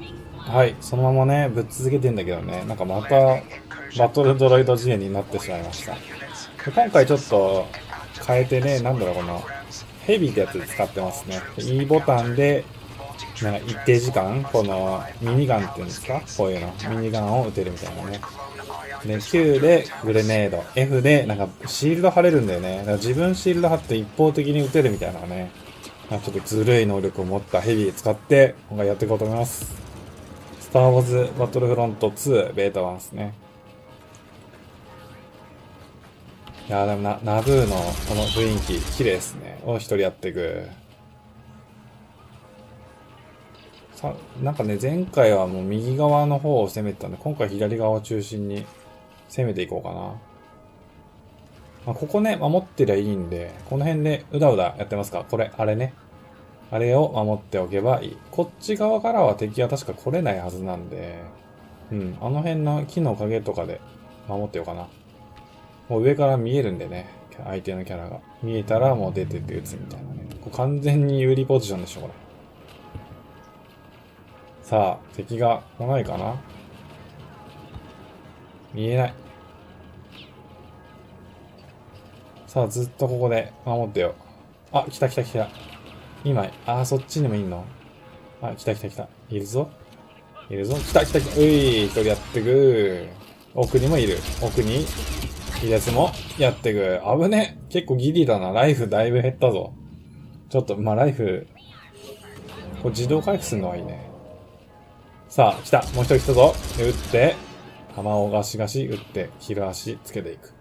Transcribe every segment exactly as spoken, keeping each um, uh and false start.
はい、そのままね、ぶっ続けてんだけどね、なんかまた、バトルドロイド次元になってしまいました。で今回ちょっと、変えてね、なんだろう、この、ヘビーってやつ使ってますね。E ボタンで、なんか一定時間、この、ミニガンっていうんですかこういうの。ミニガンを撃てるみたいなね。で、Q でグレネード。F で、なんか、シールド貼れるんだよね。だから自分シールド貼って一方的に撃てるみたいなね。ちょっとずるい能力を持ったヘビー使って、今回やっていこうと思います。スターウォーズバトルフロントツーベータ版ですね。いやーでもな、ナブーのこの雰囲気、綺麗ですね。を一人やっていく。さ、なんかね、前回はもう右側の方を攻めてたんで、今回左側を中心に攻めていこうかな。まあ、ここね、守ってりゃいいんで、この辺でうだうだやってますか？これ、あれね。あれを守っておけばいい。こっち側からは敵は確か来れないはずなんで、うん、あの辺の木の影とかで守ってようかな。もう上から見えるんでね、相手のキャラが。見えたらもう出てって撃つみたいなね。これ完全に有利ポジションでしょ、これ。さあ、敵が来ないかな？見えない。さあ、ずっとここで守ってよ。あ、来た来た来た。にまい。あー、そっちにもいんの？あ、来た来た来た。いるぞ。いるぞ。来た来た来た。うい、一人やってく。奥にもいる。奥に、いいやつもやってく。危ね。結構ギリだな。ライフだいぶ減ったぞ。ちょっと、まあ、ライフ、これ自動回復するのはいいね。さあ、来た。もう一人来たぞ。で、撃って、弾をガシガシ撃って、ヒル足つけていく。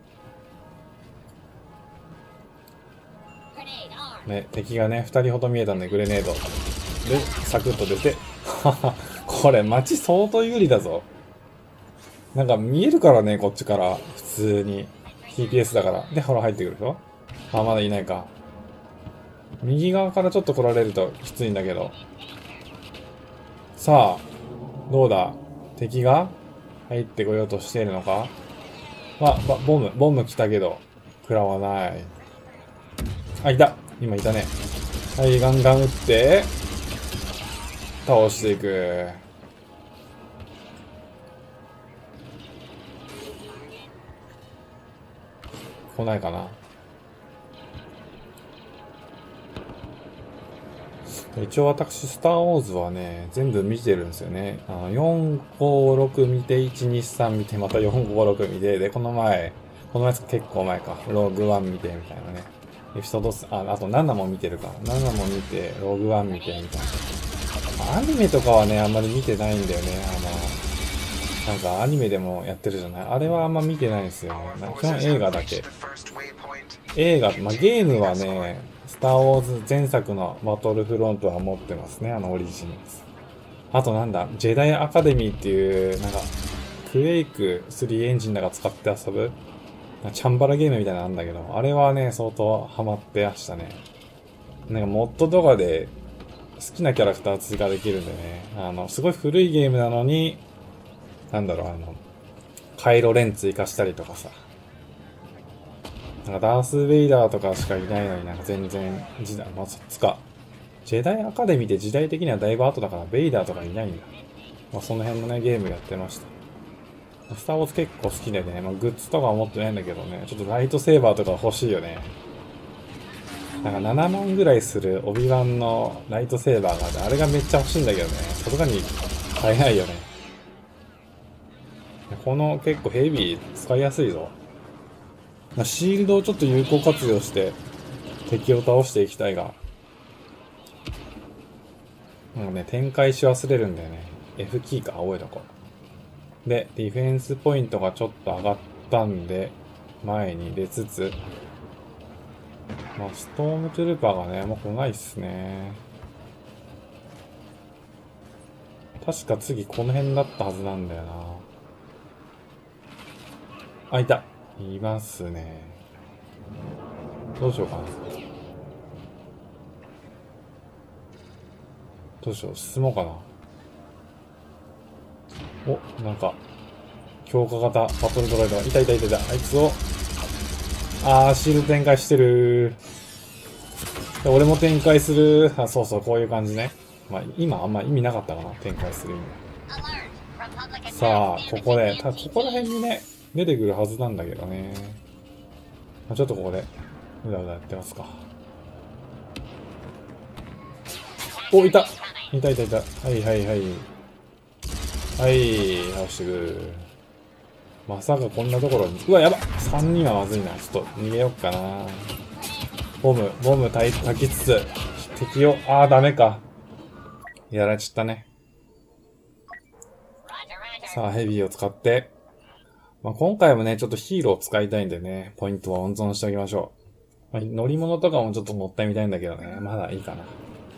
ね、敵がね、二人ほど見えたんで、グレネード。で、サクッと出て、はは、これ街相当有利だぞ。なんか見えるからね、こっちから。普通に。ティーピーエス だから。で、ほら入ってくるでしょ？あ、まだいないか。右側からちょっと来られるときついんだけど。さあ、どうだ？敵が入ってこようとしているのか？あ、ば、ボム、ボム来たけど、食らわない。あ、いた。今いたね。はい、ガンガン撃って、倒していく。来ないかな。一応私、スターウォーズはね、全部見てるんですよね。あの、よん、ご、ろく見て、いち、に、さん見て、またよん、ご、ろく見て、で、この前、この前結構前か、ローグワン見て、みたいなね。エピソード、あ、あとななも見てるから、ななも見て、ローグワン見て、みたいな。アニメとかはね、あんまり見てないんだよね。あの、なんかアニメでもやってるじゃない。あれはあんま見てないんですよね。基本映画だけ。映画、まあ、ゲームはね、スターウォーズ前作のバトルフロントは持ってますね、あのオリジン。あとなんだ、ジェダイアカデミーっていう、なんか、クエイクスリーエンジンだか使って遊ぶ、チャンバラゲームみたいなのあるんだけど、あれはね、相当ハマってましたね。なんかモッドとかで好きなキャラクター追加できるんでね、あの、すごい古いゲームなのに、なんだろう、あの、カイロレン追加したりとかさ、なんかダース・ベイダーとかしかいないのになんか全然時代、まあ、そっちか。ジェダイアカデミーって時代的にはだいぶ後だからベイダーとかいないんだ。まあ、その辺のね、ゲームやってました。スターウォーズ結構好きでね、まあ、グッズとかは持ってないんだけどね、ちょっとライトセーバーとか欲しいよね。なんかななまんぐらいするオビワンのライトセーバーがあって、あれがめっちゃ欲しいんだけどね、さすがに買えないよね。この結構ヘビー使いやすいぞ。シールドをちょっと有効活用して敵を倒していきたいが、もうね、展開し忘れるんだよね。F キーか、覚えとこう。で、ディフェンスポイントがちょっと上がったんで、前に出つつ、まあ、ストームトゥルーパーがね、もう来ないっすね。確か次この辺だったはずなんだよな。あ、いた。いますね。どうしようかな。どうしよう、進もうかな。お、なんか、強化型バトルドライバー。いたいたいたいた。あいつを、あー、シールド展開してる。俺も展開する。あ、そうそう、こういう感じね。 まあ、今あんま意味なかったかな、展開する意味。さあ、ここで、ただここら辺にね、出てくるはずなんだけどね。まあ、ちょっとここで、うだうだやってますか。お、いたいたいたいた。はいはいはい。はい、倒してく。まさかこんなところに。うわ、やば !さん 人はまずいな。ちょっと逃げよっかな。ボム、ボム焚きつつ、敵を、あーダメか。やられちゃったね。さあ、ヘビーを使って。まあ、今回もね、ちょっとヒーローを使いたいんでね、ポイントは温存しておきましょう。まあ、乗り物とかもちょっと乗ってみたいんだけどね、まだいいかな。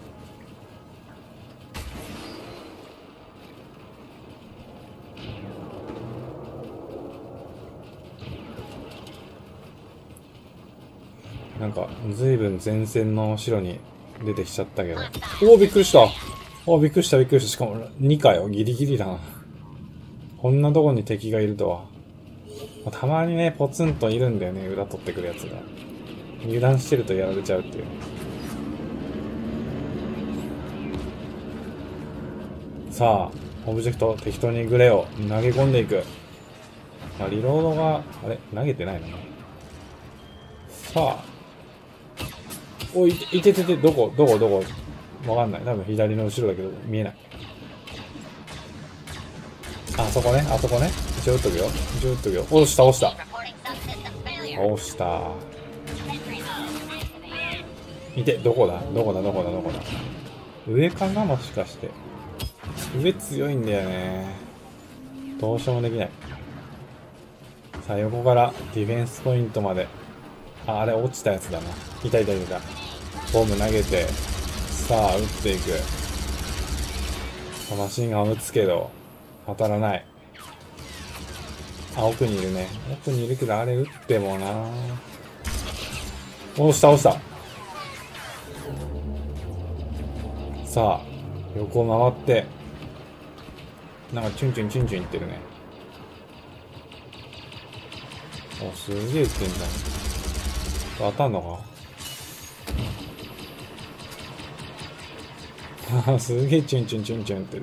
なんか、ずいぶん前線の後ろに出てきちゃったけど。おお、びっくりした。おお、びっくりしたびっくりした。しかもにかよ。ギリギリだな。こんなとこに敵がいるとは。たまにね、ポツンといるんだよね、裏取ってくるやつが。油断してるとやられちゃうっていう。さあ、オブジェクト適当にグレを投げ込んでいく。まあ、リロードが、あれ投げてないのね。さあ。おい、いててて、どこどこどこわかんない。多分左の後ろだけど、見えない。あそこね、あそこね。一応撃っとくよ。一応撃っとくよ。おし、倒した。倒した。見て、どこだどこだどこだどこだ上かなもしかして。上強いんだよね。どうしようもできない。さあ、横からディフェンスポイントまで。あ、あれ落ちたやつだな。いたいたいた。ボム投げて、さあ、撃っていく。マシンガン撃つけど、当たらない。あ、奥にいるね。奥にいるけど、あれ撃ってもな。押した押した。さあ、横回って、なんかチュンチュンチュンチュンいってるね。お、すげえ撃ってんじゃん。当たんのかすげえチュンチュンチュンチュンってる。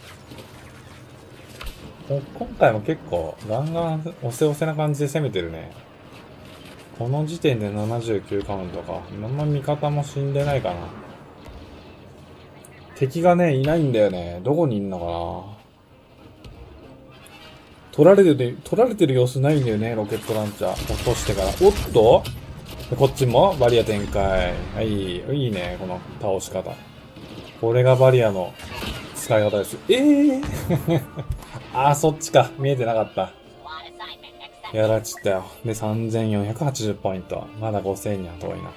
今回も結構ガンガン押せ押せな感じで攻めてるね。この時点でななじゅうきゅうカウントか。あんま味方も死んでないかな。敵がね、いないんだよね。どこにいんのかな。取られてる、取られてる様子ないんだよね、ロケットランチャー。落としてから。おっとこっちもバリア展開。はい、いいね、この倒し方。これがバリアの使い方です。えーあー、そっちか。見えてなかった。やらちったよ。で、さんぜんよんひゃくはちじゅうポイント。まだごせんには遠いな。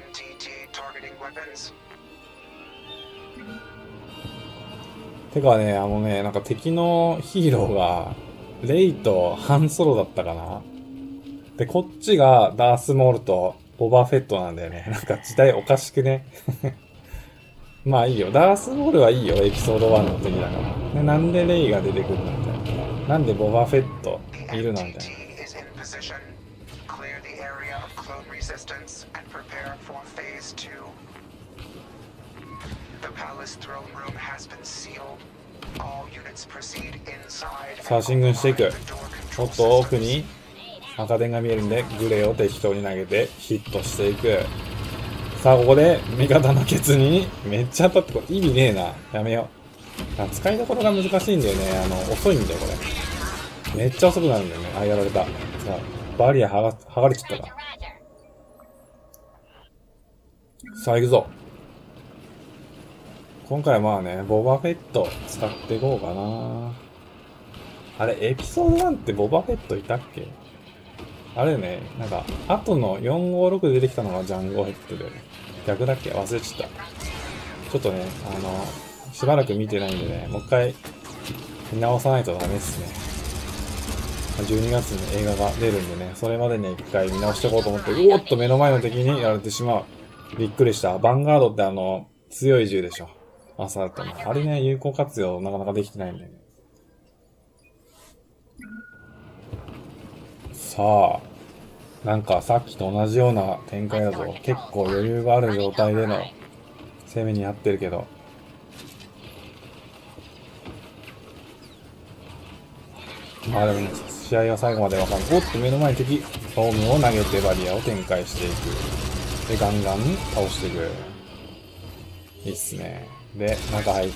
てかね、あのね、なんか敵のヒーローが、レイとハンソロだったかな。で、こっちがダースモールとボバフェットなんだよね。なんか時代おかしくね。まあいいよ。ダースモールはいいよ。エピソードワンの敵だから。で、なんでレイが出てくるのみたいな。なんでボバフェットいるのみたいな。さあ、進軍していく。おっと、奥に赤点が見えるんで、グレーを適当に投げてヒットしていく。さあ、ここで味方のケツにめっちゃ当たって、これ意味ねえな。やめよう。使いどころが難しいんだよね。あの、遅いんだよ、これ。めっちゃ遅くなるんだよね。あ、やられた。さあ、バリア剥が、剥がれちゃったか。さあ、行くぞ。今回はまあね、ボバフェット使っていこうかな。あれ、エピソードワンってボバフェットいたっけ？あれね、なんか、後のよんごろくで出てきたのがジャンゴヘッドで、逆だっけ？忘れちゃった。ちょっとね、あの、しばらく見てないんでね、もう一回見直さないとダメっすね。じゅうにがつに映画が出るんでね、それまでに一回見直しておこうと思って、うおっと目の前の敵にやられてしまう。びっくりした。ヴァンガードってあの、強い銃でしょ。アサルトの。あれね、有効活用なかなかできてないんだよね。さあ、なんかさっきと同じような展開だと結構余裕がある状態での攻めになってるけど、 まあでもね、試合は最後までわかんない。おっと、目の前に敵、ボムを投げてバリアを展開していく。で、ガンガン倒していく。いいっすね。で、中入って、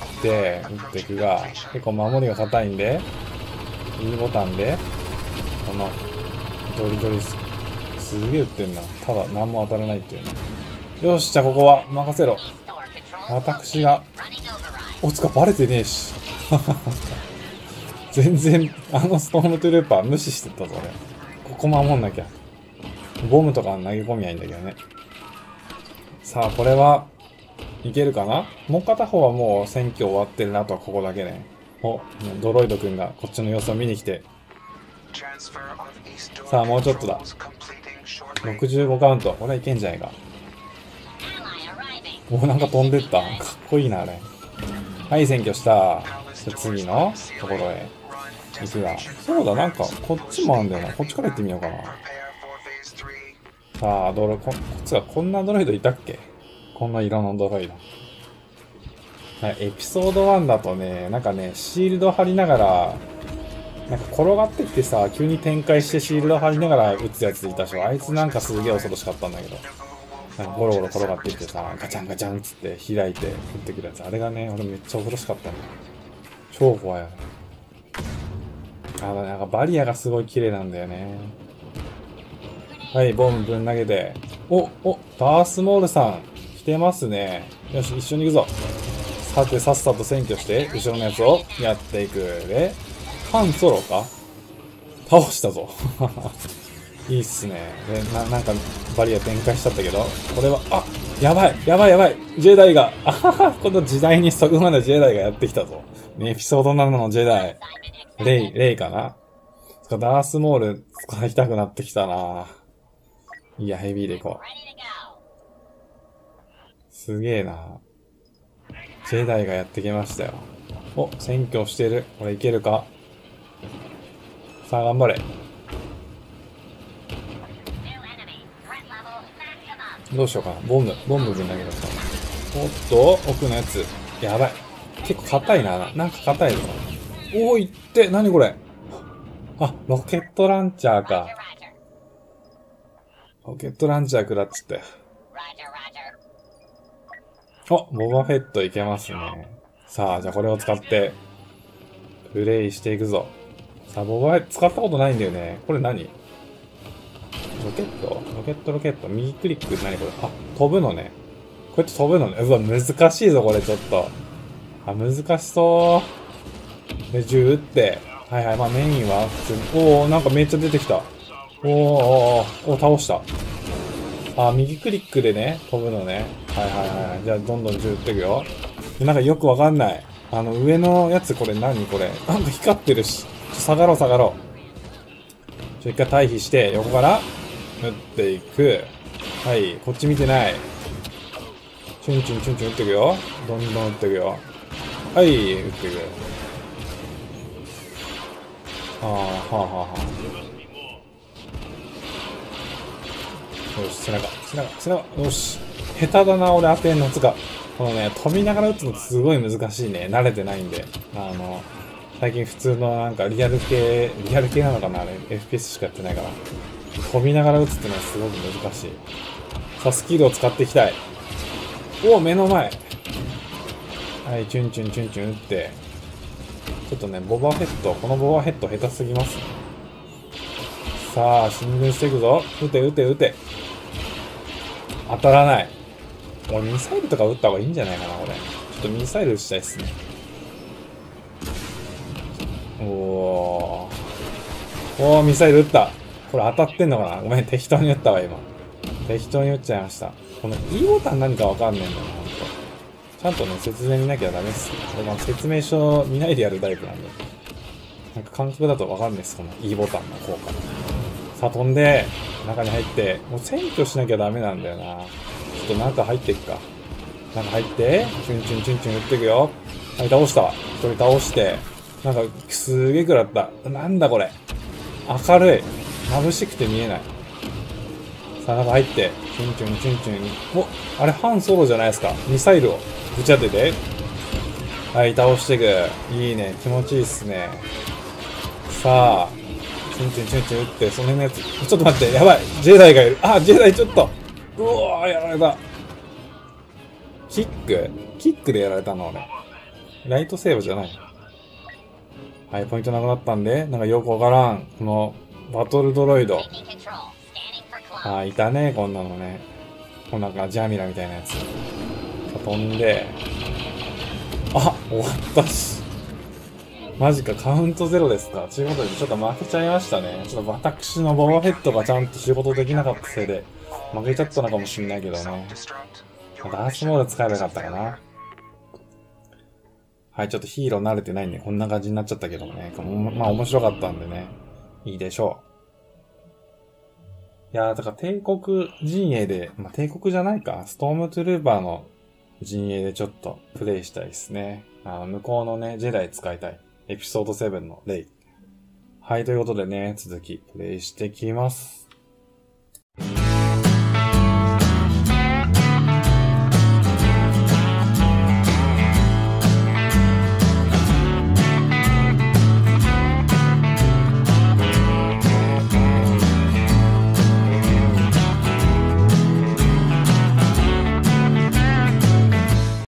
打っていくが、結構守りが硬いんで、E ボタンで、この、ドリドリす、すげえ打ってんな。ただ、何も当たらないっていうね。よし、じゃあここは、任せろ。私が、おつかバレてねえし。全然、あのストームトゥルーパー無視してったぞ、俺。ここ守んなきゃ。ボムとか投げ込みゃいいんだけどね。さあ、これは、いけるかな？もう片方はもう選挙終わってるなとはここだけね。お、ドロイドくんがこっちの様子を見に来て。さあ、もうちょっとだ。ろくじゅうごカウント。これはいけんじゃないか。お、なんか飛んでった。かっこいいな、あれ。はい、占拠した。次のところへ行くが。そうだ、なんか、こっちもあるんだよな。こっちから行ってみようかな。さあ、ドロ、こ、こっちはこんなドロイドいたっけ？こんな色のドロイド。はい、エピソードワンだとね、なんかね、シールド張りながら、なんか転がってきてさ、急に展開してシールド張りながら撃つやついたでしょ。あいつなんかすげえ恐ろしかったんだけど。なんかゴロゴロ転がってきてさ、ガチャンガチャンつって開いて撃ってくるやつ。あれがね、俺めっちゃ恐ろしかったんだよ。超怖いよね。あの、なんかバリアがすごい綺麗なんだよね。はい、ボムぶん投げて。お、お、ダースモールさん、来てますね。よし、一緒に行くぞ。さて、さっさと占拠して、後ろのやつをやっていく。で、ハンソロか？倒したぞ。いいっすね。で、な、なんか、バリア展開しちゃったけど、これは、あ、やばい、やばいやばい、ジェダイが、あはは、この時代にそこまでジェダイがやってきたぞ。エピソードななのジェダイ。レイ、レイかな？ダースモール使いたくなってきたな。いや、ヘビーでいこう。すげえな。ジェダイがやってきましたよ。お、占拠してる。これいけるか？さあ、頑張れ。どうしようかな。ボム、ボムぶん投げだった。おっと、奥のやつ。やばい。結構硬いな。なんか硬いぞ。おー、いって、なにこれ。あ、ロケットランチャーか。ロケットランチャー食らっつって。お、ボバフェットいけますね。さあ、じゃあこれを使って、プレイしていくぞ。さあ、ボバフェット使ったことないんだよね。これ何？ロケット？ロケットロケット。右クリック何これ？あ、飛ぶのね。こうやって飛ぶのね。うわ、難しいぞ、これちょっと。あ、難しそう。で、銃撃って。はいはい、まあメインは普通に。おー、なんかめっちゃ出てきた。おー、おー、おー、倒した。あ、右クリックでね、飛ぶのね。はいはいはい。じゃあ、どんどん銃撃っていくよ。で、なんかよくわかんない。あの、上のやつこれ何これ。なんか光ってるし。ちょ、下がろう下がろう。ちょ、一回退避して、横から、撃っていく。はい、こっち見てない。チュンチュンチュンチュン撃っていくよ。どんどん撃っていくよ。はい、撃っていく。ああ、はあはあはあ。よし、背中、背中、背中、よし。下手だな、俺当てんの。つか、このね、飛びながら撃つのってすごい難しいね。慣れてないんで。あの、最近普通のなんかリアル系、リアル系なのかなあれ、エフピーエス しかやってないから。飛びながら撃つってのはすごく難しい。さあ、スキルを使っていきたい。おお、目の前。はい、チュンチュンチュンチュン撃って。ちょっとね、ボバフェット、このボバフェット下手すぎますね。さあ、進軍していくぞ。撃て撃て撃て。当たらない。俺ミサイルとか撃った方がいいんじゃないかな、これ。ちょっとミサイル撃ちたいっすね。おー。おー、ミサイル撃った。これ当たってんのかな？ごめん、適当に撃ったわ、今。適当に撃っちゃいました。この E ボタン何かわかんねえんだよな、ほんと。ちゃんとね、説明見なきゃダメっすね。俺も説明書見ないでやるタイプなんで。なんか感覚だとわかんないっす、この E ボタンの効果。さあ、飛んで、中に入って、もう占拠しなきゃダメなんだよな。ちょっと中入っていくか。中入って、チュンチュンチュンチュン撃っていくよ。はい、倒した。一人倒して、なんか、すげえ食らった。なんだこれ。明るい。眩しくて見えない。さあ、中入って、チュンチュンチュンチュン。お、あれ、ハンソロじゃないですか。ミサイルをぶち当てて。はい、倒していく。いいね。気持ちいいっすね。 さあ、チュンチュンチュンチュン打って、その辺のやつ、ちょっと待って、やばい、ジェダイがいる。あ、ジェダイちょっと、うおー、やられた。キックキックでやられたの俺。ライトセーブじゃない。はい、ポイントなくなったんで、なんかよくわからん。この、バトルドロイド。あ、いたね、こんなのね。こんなんか、ジャミラみたいなやつ。飛んで、あ、終わったし。マジか、カウントゼロですか。ということで、ちょっと負けちゃいましたね。ちょっと私のボバフェットがちゃんと仕事できなかったせいで、負けちゃったのかもしんないけどね。ダースモード使えばよかったかな。はい、ちょっとヒーロー慣れてないんで、こんな感じになっちゃったけどもね。まあ面白かったんでね。いいでしょう。いやー、だから帝国陣営で、まあ帝国じゃないか。ストームトゥルーバーの陣営でちょっとプレイしたいですね。あの、向こうのね、ジェダイ使いたい。エピソードセブンのレイ。はい、ということでね、続きプレイしてきます。